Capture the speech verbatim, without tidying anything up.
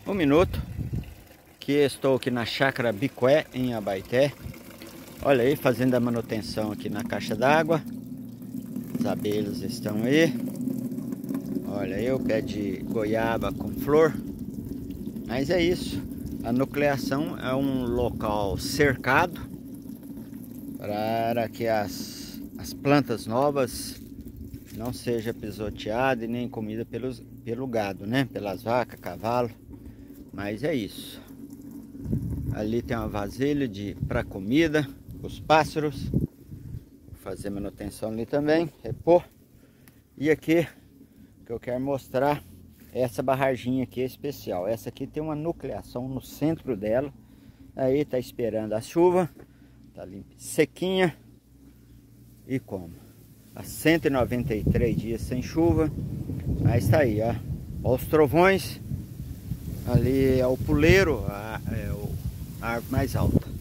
Um minuto, que estou aqui na chácara Bicué, em Abaeté. Olha aí, fazendo a manutenção aqui na caixa d'água. As abelhas estão aí. Olha aí o pé de goiaba com flor. Mas é isso, a nucleação é um local cercado para que as, as plantas novas não sejam pisoteadas e nem comida pelos, pelo gado, né? Pelas vacas, cavalo. Mas é isso. Ali tem uma vasilha de para comida, os pássaros. Vou fazer manutenção ali também, repor. E aqui, que eu quero mostrar, essa barraginha aqui é especial. Essa aqui tem uma nucleação no centro dela. Aí tá esperando a chuva. Tá limpa, sequinha. E como? Há cento e noventa e três dias sem chuva. Mas tá aí, ó. Ó os trovões. Ali é o puleiro, a, é o, a árvore mais alta.